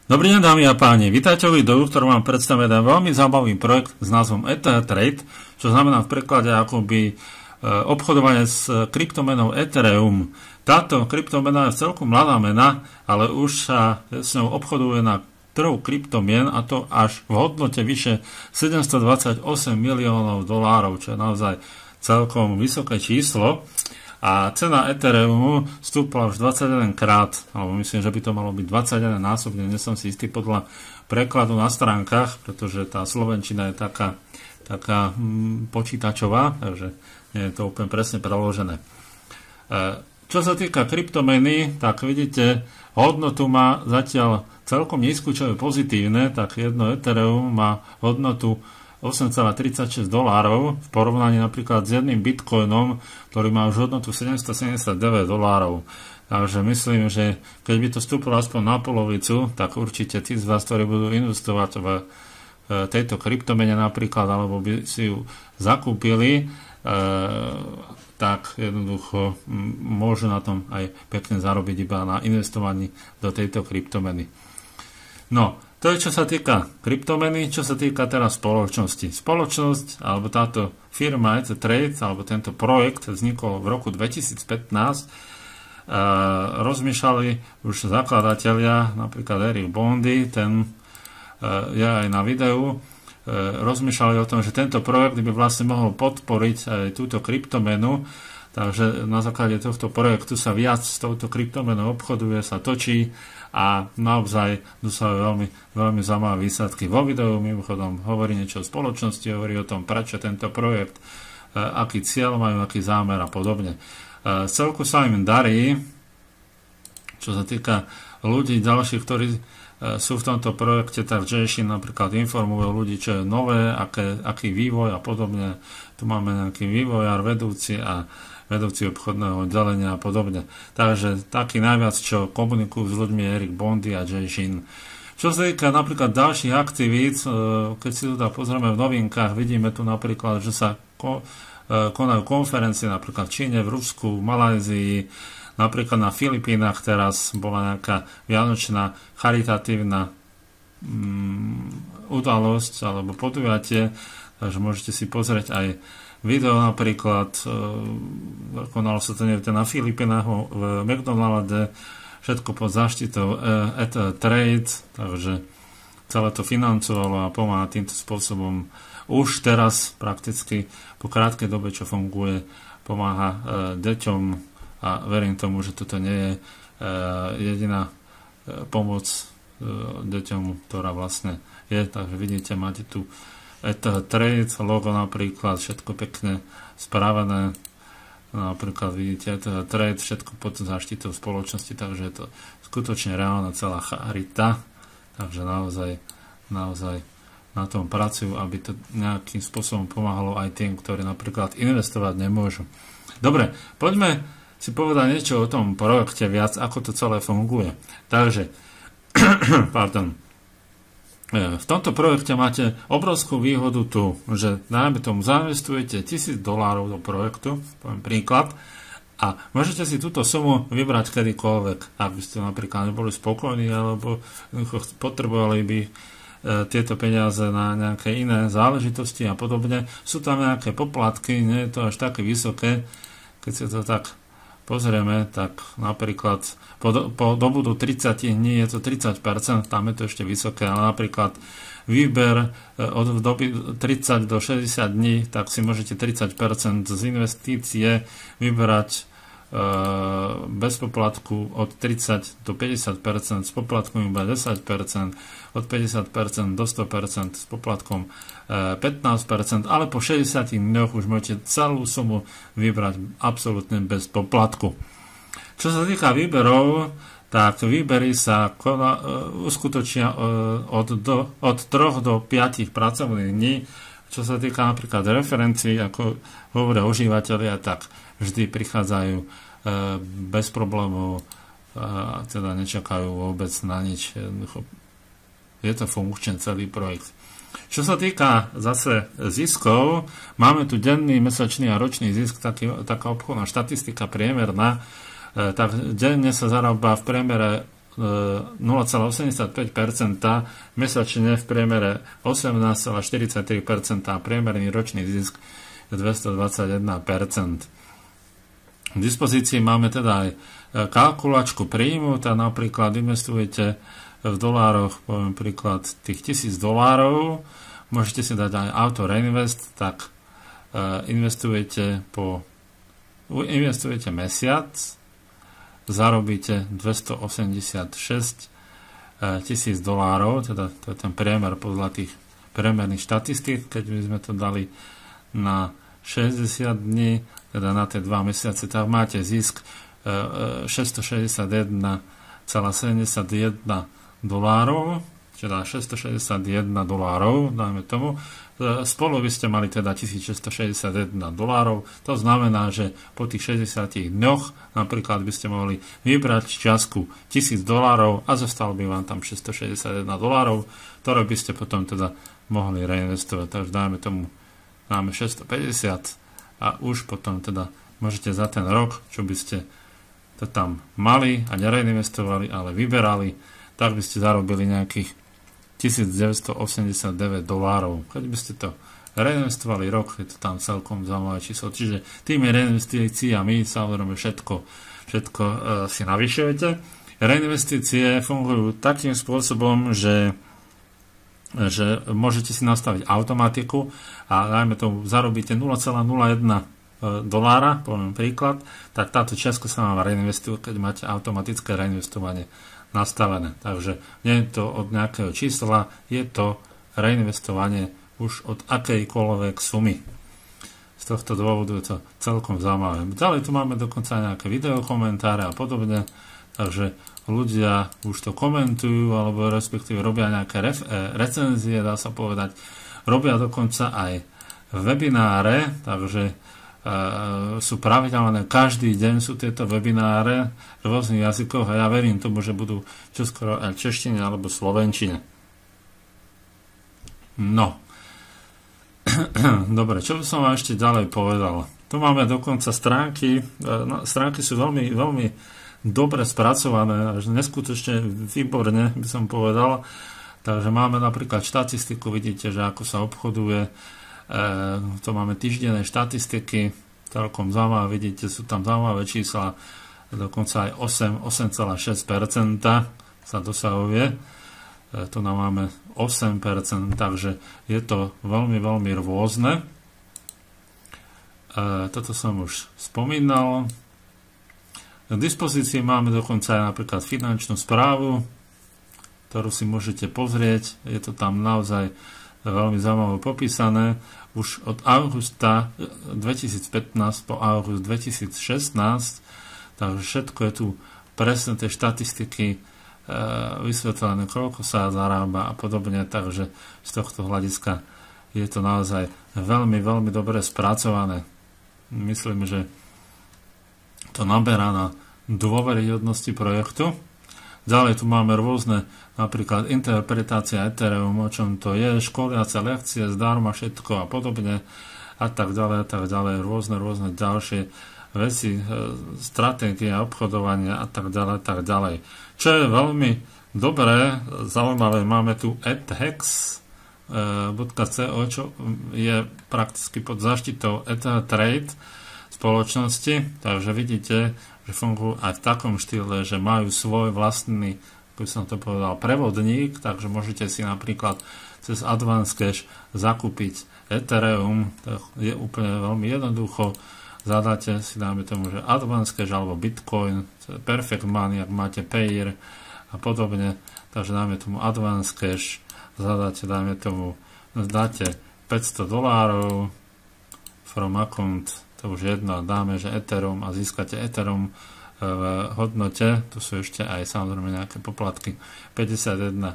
Dobrý deň, dámy a páni. Vítajte v videu, ktorú vám predstavuje veľmi zaujímavý projekt s názvom ETH Trade, čo znamená v preklade akoby obchodovanie s kryptomenou Ethereum. Táto kryptomena je celkom mladá mena, ale už sa s ňou obchoduje na trhu kryptomien, a to až v hodnote vyše 728 miliónov dolárov, čo je naozaj celkom vysoké číslo. A cena Ethereumu stúpla už 21 krát, alebo myslím, že by to malo byť 21 násobne, nie som si istý podľa prekladu na stránkach, pretože tá slovenčina je taká počítačová, takže nie je to úplne presne preložené. Čo sa týka kryptomeny, tak vidíte, hodnotu má zatiaľ celkom nízku, čo je pozitívne, tak jedno Ethereum má hodnotu 8,36 dolárov v porovnaní napríklad s jedným bitcoinom, ktorý má už hodnotu 779 dolárov. Takže myslím, že keď by to vstúpilo aspoň na polovicu, tak určite tí z vás, ktorí budú investovať v tejto kryptomene napríklad, alebo by si ju zakúpili, tak jednoducho môžu na tom aj pekne zarobiť iba na investovaní do tejto kryptomeny. No, to je, čo sa týka kryptomeny. Čo sa týka teraz spoločnosti. Spoločnosť, alebo táto firma ETH Trade, alebo tento projekt vznikol v roku 2015. Rozmýšľali už zakladatelia, napríklad Eric Bondy, ten je aj na videu, rozmýšľali o tom, že tento projekt by vlastne mohol podporiť aj túto kryptomenu. Takže na základe tohto projektu sa viac s touto kryptomenou obchoduje, sa točí a naozaj dosahuje veľmi, veľmi zaujímavé výsledky. Vo videu mimochodom hovorí niečo o spoločnosti, hovorí o tom, prečo tento projekt, aký cieľ majú, aký zámer a podobne. Celku sa im darí, čo sa týka ľudí ďalších, ktorí sú v tomto projekte, tak JShin napríklad informujú ľudí, čo je nové, aký vývoj a podobne. Tu máme nejaký vývojár, vedúci obchodného oddelenia a podobne. Takže taký najviac, čo komunikujú s ľuďmi, je Eric Bondy a JShin. Čo sa týka napríklad ďalších aktivít, keď si tu pozrieme v novinkách, vidíme tu napríklad, že sa konajú konferencie napríklad v Číne, v Rusku, v Malajzii, napríklad na Filipínach teraz bola nejaká vianočná charitatívna udalosť alebo podujatie, takže môžete si pozrieť aj video napríklad, konalo sa to niekde na Filipínach v McDonalde, všetko pod záštitou ETH Trade, takže celé to financovalo a pomáha týmto spôsobom. Už teraz prakticky po krátkej dobe, čo funguje, pomáha deťom a verím tomu, že toto nie je jediná pomoc deťom, ktorá vlastne je. Takže vidíte, máte tu ETH Trade, logo napríklad, všetko pekne správené. Napríklad vidíte ETH Trade, všetko pod záštitou spoločnosti, takže je to skutočne reálna celá charita. Takže naozaj na tom pracujú, aby to nejakým spôsobom pomáhalo aj tým, ktorí napríklad investovať nemôžu. Dobre, poďme si povedať niečo o tom projekte viac, ako to celé funguje. Takže, pardon. V tomto projekte máte obrovskú výhodu tu, že najmä tomu zainvestujete $1000 do projektu, poviem príklad, a môžete si túto sumu vybrať kedykoľvek, ak by ste napríklad neboli spokojní, alebo potrebovali by tieto peniaze na nejaké iné záležitosti a podobne. Sú tam nejaké poplatky, nie je to až také vysoké, keď si to tak pozrieme, tak napríklad po dobu do 30 dní je to 30%, tam je to ešte vysoké, ale napríklad výber od doby 30 do 60 dní, tak si môžete 30% z investície vyberať bez poplatku od 30 do 50%, s poplatkom iba 10%, od 50% do 100% s poplatkom 15%, ale po 60 dňoch už môžete celú sumu vybrať absolútne bez poplatku. Čo sa týka výberov, tak výbery sa uskutočnia od 3 do 5 pracovných dní. Čo sa týka napríklad referencií, ako hovoria užívateľia, tak vždy prichádzajú bez problémov a teda nečakajú vôbec na nič. Je to funkčný celý projekt. Čo sa týka zase ziskov, máme tu denný, mesačný a ročný zisk, taká obchodná štatistika priemerná, tak denne sa zarába v priemere 0,85%, mesačne v priemere 18,43% a priemerný ročný zisk je 221%. V dispozícii máme teda aj kalkulačku príjmu, tak napríklad investujete v dolároch, poviem príklad tých $1000, môžete si dať aj auto reinvest, tak investujete mesiac, zarobíte $286,000, teda to je ten priemer podľa tých priemerných štatistík, keď by sme to dali na 60 dní, teda na tie 2 mesiace, tak máte zisk $661,71, teda $661, dajme tomu. Spolu by ste mali teda $1661. To znamená, že po tých 60 dňoch napríklad by ste mohli vybrať čiastku $1000 a zostalo by vám tam $661, ktoré by ste potom teda mohli reinvestovať. Takže dajme tomu, máme 650 a už potom teda môžete za ten rok, čo by ste to tam mali a nereinvestovali, ale vyberali, tak by ste zarobili nejakých $1989. Keď by ste to reinvestovali rok, je to tam celkom zaujímavé číslo. Čiže tými reinvestíciami samozrejme všetko si navyšujete. Reinvestície fungujú takým spôsobom, že môžete si nastaviť automatiku a dajme tomu zarobíte $0,01, poviem príklad, tak táto čiastka sa vám reinvestuje, keď máte automatické reinvestovanie nastavené. Takže nie je to od nejakého čísla, je to reinvestovanie už od akejkoľvek sumy. Z tohto dôvodu je to celkom zaujímavé. Ďalej tu máme dokonca nejaké videokomentáre a podobne, takže ľudia už to komentujú, alebo respektíve robia nejaké recenzie, dá sa povedať. Robia dokonca aj webináre, takže sú pravidelné, každý deň sú tieto webináre v rôznych jazykoch a ja verím tomu, že budú čoskoro aj v češtine alebo slovenčine. No. Dobre, čo by som vám ešte ďalej povedal? Tu máme dokonca stránky. Stránky sú veľmi, veľmi dobre spracované, až neskutočne výborne, by som povedal. Takže máme napríklad štatistiku, vidíte, že ako sa obchoduje. To máme týždenné štatistiky, celkom zaujímavé, vidíte, sú tam zaujímavé čísla, dokonca aj 8,6% sa dosahuje. Tu nám máme 8%, takže je to veľmi, veľmi rôzne. Toto som už spomínal. K dispozícii máme dokonca aj napríklad finančnú správu, ktorú si môžete pozrieť. Je to tam naozaj veľmi zaujímavé popísané. Už od augusta 2015 po august 2016, takže všetko je tu presne tie štatistiky vysvetlené, koľko sa zarába a podobne, takže z tohto hľadiska je to naozaj veľmi, veľmi dobre spracované. Myslím, že to naberá na dôveryhodnosti projektu. Ďalej tu máme rôzne, napríklad interpretácia Ethereum, o čom to je, školiace lekcie, zdarma všetko a podobne a tak ďalej, rôzne ďalšie veci, stratégie obchodovania a tak ďalej. Čo je veľmi dobré, zaujímavé, máme tu ETHEX.co, čo je prakticky pod záštitou EtherTrade spoločnosti, takže vidíte, že fungujú aj v takom štýle, že majú svoj vlastný, ako som to povedal, prevodník, takže môžete si napríklad cez Advance Cash zakúpiť Ethereum, to je úplne veľmi jednoducho, zadáte si, dáme tomu, že Advance Cash alebo Bitcoin, Perfect Money, ak máte Payer a podobne, takže dáme tomu Advance Cash, zadáte, dáme tomu, dáte $500 from account, to už jedno, dáme, že Ethereum a získate Ethereum v hodnote, tu sú ešte aj samozrejme nejaké poplatky, 58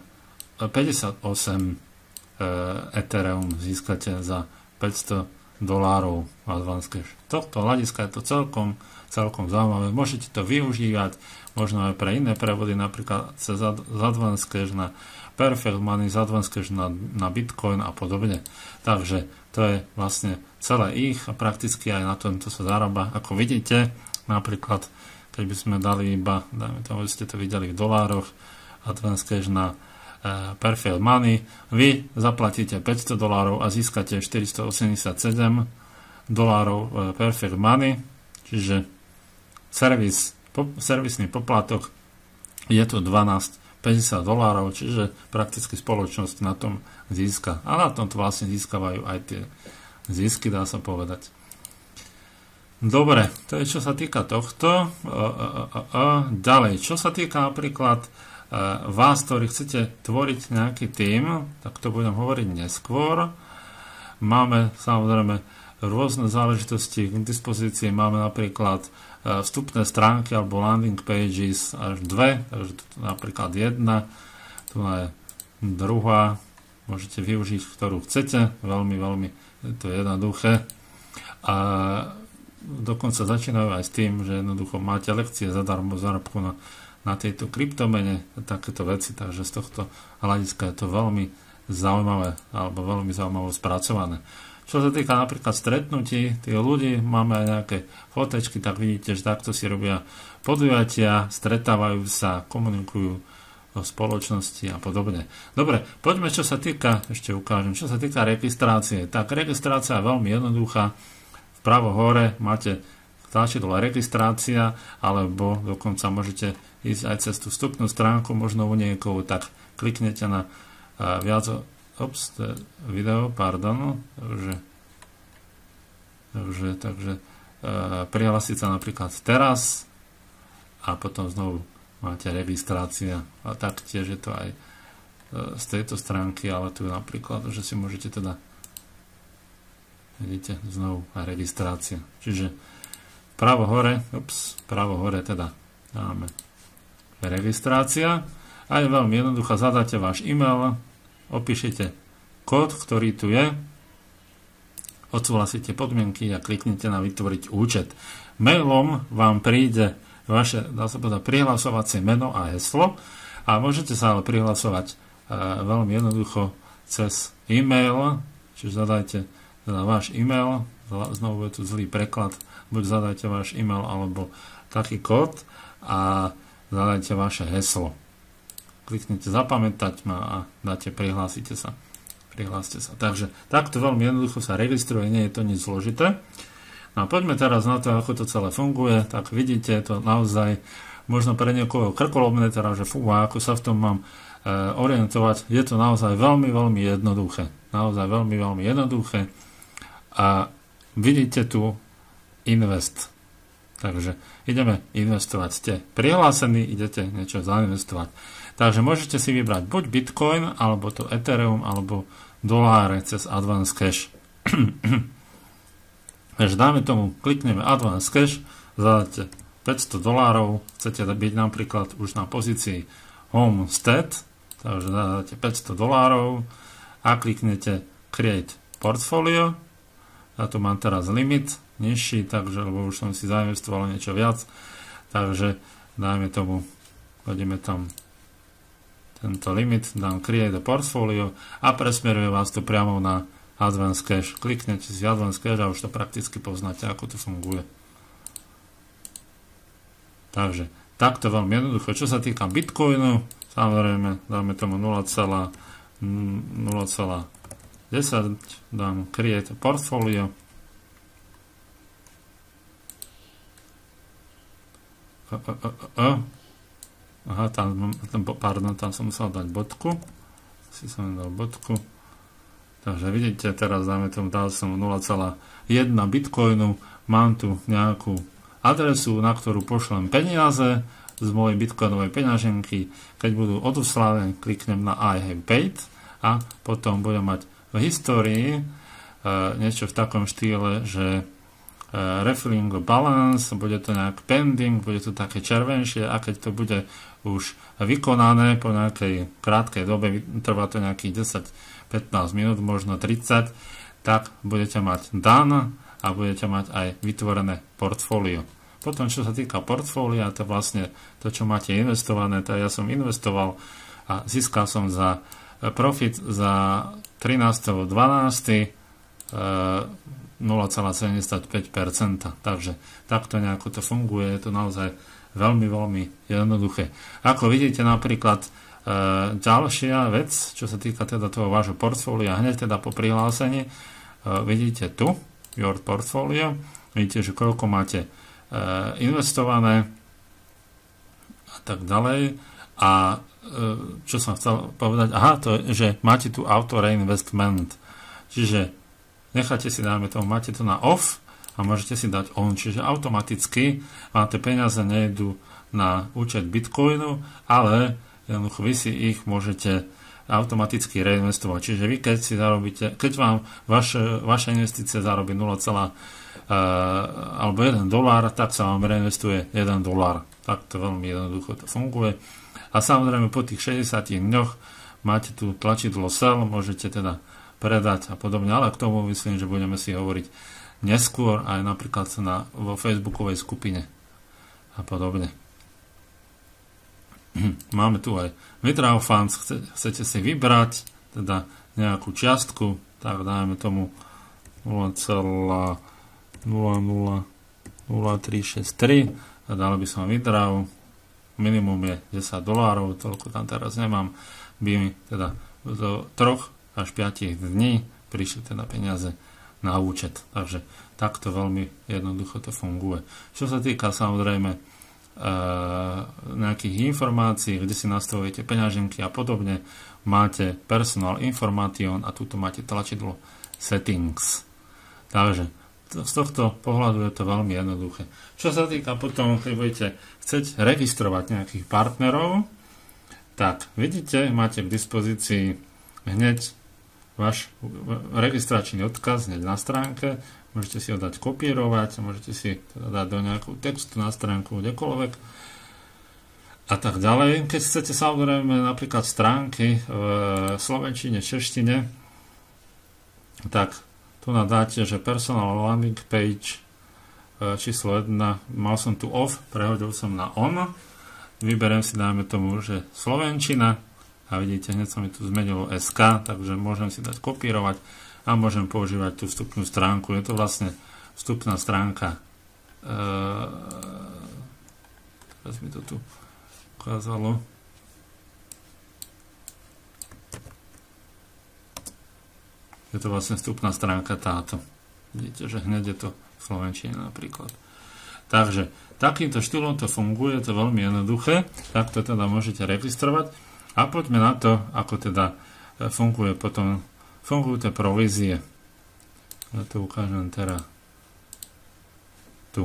Ethereum získate za $500 Advance Cash. Tohto hľadiska je to celkom zaujímavé. Môžete to využívať možno aj pre iné prevody, napríklad cez Advance Cash na Perfect Money, z Advance Cash na Bitcoin a podobne. Takže to je vlastne celé ich a prakticky aj na tom to sa zarába. Ako vidíte, napríklad keď by sme dali iba, dajme tomu, že ste to videli v dolároch, Advance Cash na Perfect Money, vy zaplatíte $500 a získate $487 Perfect Money, čiže servisný poplatok je to $12,50, čiže prakticky spoločnosť na tom získa. A na tom vlastne získavajú aj tie zisky, dá sa povedať. Dobre, to je čo sa týka tohto. Ďalej, čo sa týka napríklad vás, ktorí chcete tvoriť nejaký tím, tak to budem hovoriť neskôr. Máme samozrejme rôzne záležitosti k dispozícii. Máme napríklad vstupné stránky alebo landing pages až 2, takže tu napríklad 1, tu je druhá, môžete využiť, ktorú chcete, veľmi je to jednoduché. A dokonca začínajú aj s tým, že jednoducho máte lekcie zadarmo zárobku na tejto kryptomene, takéto veci, takže z tohto hľadiska je to veľmi zaujímavé alebo veľmi zaujímavé spracované. Čo sa týka napríklad stretnutí tých ľudí, máme aj nejaké fotečky, tak vidíte, že takto si robia podujatia, stretávajú sa, komunikujú o spoločnosti a podobne. Dobre, poďme, čo sa týka, ešte ukážem, čo sa týka registrácie. Tak registrácia je veľmi jednoduchá. Vpravo hore máte tlačidlo registrácia, alebo dokonca môžete ísť aj cez tú vstupnú stránku, možno u niekoho, tak kliknete na viac. Ops, to je video, pardon. Takže prihlásiť sa napríklad teraz a potom znovu máte registrácia. A taktiež je to aj z tejto stránky, ale tu napríklad, že si môžete teda vidíte, znovu aj registrácia. Čiže pravo hore teda dáme registrácia a je veľmi jednoduchá, zadáte váš e-mail, opíšete kód, ktorý tu je, odsúhlasíte podmienky a kliknete na vytvoriť účet. Mailom vám príde vaše, dá sa povedať, prihlasovacie meno a heslo a môžete sa ale prihlasovať veľmi jednoducho cez e-mail, čiže zadajte teda váš e-mail, znovu je tu zlý preklad, buď zadajte váš e-mail alebo taký kód a zadajte vaše heslo. Kliknete zapamätať ma a dáte prihláste sa. Takže takto veľmi jednoducho sa registruje, nie je to nič zložité. No a poďme teraz na to, ako to celé funguje. Tak vidíte, to naozaj možno pre niekoho krkolomné, teda, že ako sa v tom mám orientovať. Je to naozaj veľmi jednoduché. Naozaj veľmi jednoduché. A vidíte tu invest. Takže ideme investovať. Ste prihlásení, idete niečo zainvestovať. Takže môžete si vybrať buď Bitcoin, alebo to Ethereum, alebo doláre cez Advance Cash. Takže dáme tomu, klikneme Advance Cash, zadáte $500, chcete byť napríklad už na pozícii Homestead, takže zadáte $500 a kliknete Create Portfolio. Ja tu mám teraz limit nižší, takže, lebo už som si zainvestoval niečo viac, takže dajme tomu, hodíme tam tento limit, dám Create Portfolio a presmeruje vás to priamo na Advance Cash. Kliknete si Advance Cash a už to prakticky poznáte, ako to funguje. Takže takto veľmi jednoducho. Čo sa týka Bitcoinu, samozrejme dáme tomu 0,10, dám Create Portfolio. Aha, tam som musel dať bodku. Si som dal bodku. Takže vidíte, teraz dáme tomu, dal som 0,1 bitcoinu. Mám tu nejakú adresu, na ktorú pošlem peniaze z mojej bitcoinovej peňaženky. Keď budú odoslané, kliknem na I have paid a potom budem mať v histórii niečo v takom štýle, že refilling balance, bude to nejak pending, bude to také červenšie a keď to bude už vykonané po nejakej krátkej dobe, trvá to nejakých 10-15 minút, možno 30, tak budete mať done a budete mať aj vytvorené portfólio. Potom, čo sa týka portfólia, to vlastne to, čo máte investované, to ja som investoval a získal som za profit za 13.12. 0,75%. Takže takto nejako to funguje, je to naozaj veľmi, veľmi jednoduché. Ako vidíte napríklad ďalšia vec, čo sa týka teda toho vášho portfólia, hneď teda po prihlásení, vidíte tu, your portfolio, vidíte, že koľko máte investované a tak ďalej. A čo som chcel povedať, to je, že máte tu auto reinvestment, čiže necháte si, dáme tomu, máte to na off a môžete si dať on, čiže automaticky vám tie peniaze nejdú na účet Bitcoinu, ale jednoducho vy si ich môžete automaticky reinvestovať. Čiže vy, keď si zarobíte, keď vám vaša investícia zarobí 0, alebo $1, tak sa vám reinvestuje $1. Tak to veľmi jednoducho to funguje. A samozrejme po tých 60 dňoch máte tu tlačidlo sell, môžete teda predať a podobne, ale k tomu myslím, že budeme si hovoriť neskôr aj napríklad vo facebookovej skupine a podobne. Máme tu aj withdraw funds, chcete si vybrať teda nejakú čiastku, tak dajme tomu 0,00363 a dali by som withdraw, minimum je $10, toľko tam teraz nemám, by mi teda do 3 až 5 dní prišli teda peniaze na účet, takže takto veľmi jednoducho to funguje. Čo sa týka samozrejme nejakých informácií, kde si nastavujete peňaženky a podobne, máte personal information a tuto máte tlačidlo settings. Takže z tohto pohľadu je to veľmi jednoduché. Čo sa týka potom, keď budete chcieť registrovať nejakých partnerov, tak vidíte, máte k dispozícii hneď váš registračný odkaz hneď na stránke, môžete si ho dať kopírovať, môžete si teda dať do nejakú textu na stránku kdekoľvek a tak ďalej. Keď chcete samozrejme napríklad stránky v slovenčine, češtine, tak tu nadáte, že personal landing page číslo 1, mal som tu off, prehodil som na on, vyberiem si, dajme tomu, že slovenčina a vidíte, hneď sa mi tu zmenilo SK, takže môžem si dať kopírovať a môžem používať tú vstupnú stránku. Je to vlastne vstupná stránka. Teraz mi to tu ukázalo. Je to vlastne vstupná stránka táto. Vidíte, že hneď je to v slovenčine napríklad. Takže takýmto štýlom to funguje, to je veľmi jednoduché. Takto teda môžete registrovať. A poďme na to, ako teda fungujú tie provízie. Ja to ukážem teraz tu.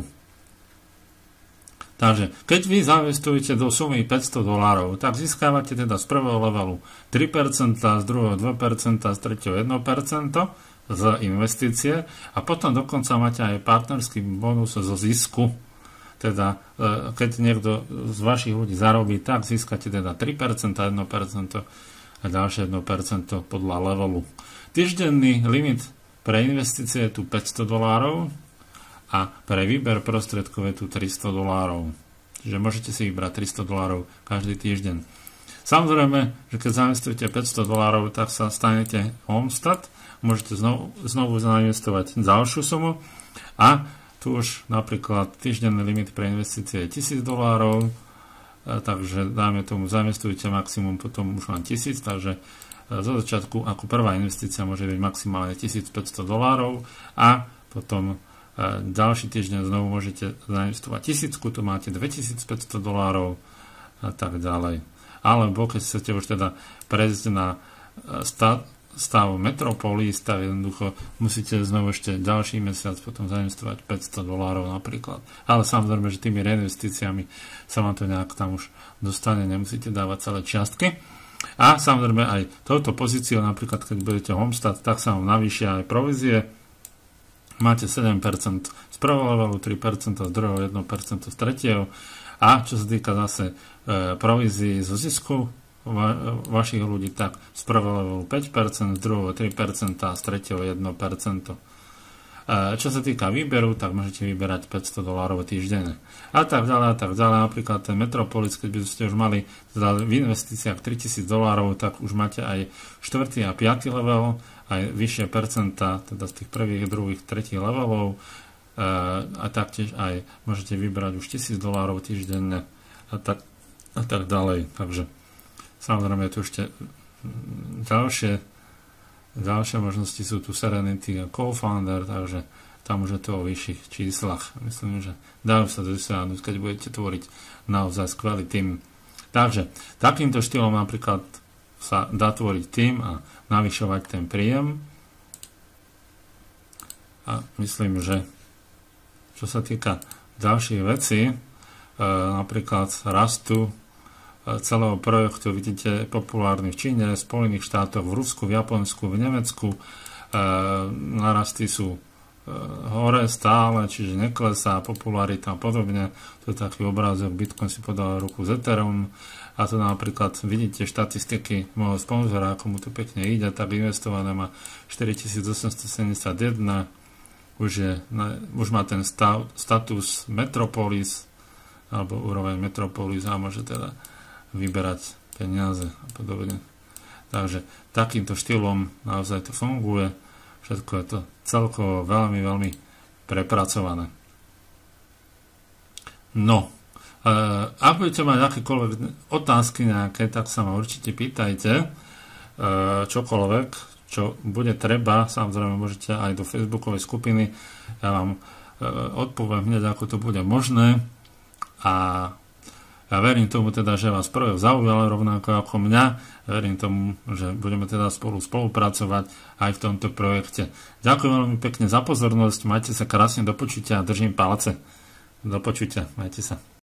Takže, keď vy zainvestujete do sumy $500, tak získávate teda z prvého levelu 3%, z druhého 2%, z tretieho 1% z investície a potom dokonca máte aj partnerský bonus zo zisku. Teda, keď niekto z vašich ľudí zarobí, tak získate teda 3%, 1% a ďalšie 1% podľa levelu. Týždenný limit pre investície je tu $500 a pre výber prostriedkov je tu $300. Čiže môžete si vybrať $300 každý týždeň. Samozrejme, že keď zainvestujete $500, tak sa stanete homestad, môžete znovu zainvestovať ďalšiu sumu a tu už napríklad týždenný limit pre investície je $1000, takže dajme tomu, zainvestujete maximum, potom už len 1000, takže zo začiatku ako prvá investícia môže byť maximálne $1500 a potom ďalší týždeň znovu môžete zainvestovať 1000, tu máte $2500 a tak ďalej. Alebo keď chcete už teda prejsť na stav Metropolis, tak jednoducho musíte znovu ešte ďalší mesiac potom zainvestovať $500 napríklad. Ale samozrejme, že tými reinvestíciami sa vám to nejak tam už dostane, nemusíte dávať celé čiastky. A samozrejme aj touto pozíciou, napríklad keď budete homestad, tak sa vám navýšia aj provízie. Máte 7% z prvého levelu, 3% z druhého, 1% z tretieho. A čo sa týka zase provízií zo zisku vašich ľudí, tak z prvého levelu 5%, z druhého 3% a z tretieho 1%. Čo sa týka výberu, tak môžete vyberať $500 týždenne. A tak ďalej. Napríklad ten Metropolis, keď by ste už mali v investíciách $3000, tak už máte aj 4. a 5. level, aj vyššie percentá, teda z tých prvých, druhých, tretích levelov. a taktiež aj môžete vybrať už $1000 týždenne a tak ďalej. Takže samozrejme tu ešte ďalšie možnosti sú tu Serenity a Co-Founder, takže tam už je to o vyšších číslach. Myslím, že dajú sa dosiahnuť, keď budete tvoriť naozaj skvelý tým. Takže takýmto štýlom napríklad sa dá tvoriť tým a navyšovať ten príjem. A myslím, že čo sa týka ďalších vecí, napríklad rastu celého projektu, vidíte populárny v Číne, v Spojených štátoch, v Rusku, v Japonsku, v Nemecku. Narasty sú hore stále, čiže neklesá popularita a podobne. To je taký obrázok, Bitcoin si podal ruku z Ethereum a to napríklad vidíte štatistiky môjho sponzora, ako mu to pekne ide, tak investované má 4871, už má ten status Metropolis alebo úroveň Metropolis a môže teda vyberať peniaze a podobne. Takže takýmto štýlom naozaj to funguje. Všetko je to celkovo veľmi, veľmi prepracované. No, ak budete mať akékoľvek otázky nejaké, tak sa ma určite pýtajte. Čokoľvek, čo bude treba, samozrejme môžete aj do facebookovej skupiny. Ja vám odpoviem hneď, ako to bude možné. A ja verím tomu teda, že vás projekt zaujal rovnako ako mňa. Verím tomu, že budeme teda spolupracovať aj v tomto projekte. Ďakujem veľmi pekne za pozornosť. Majte sa krásne, do počutia a držím palce. Do počutia. Majte sa.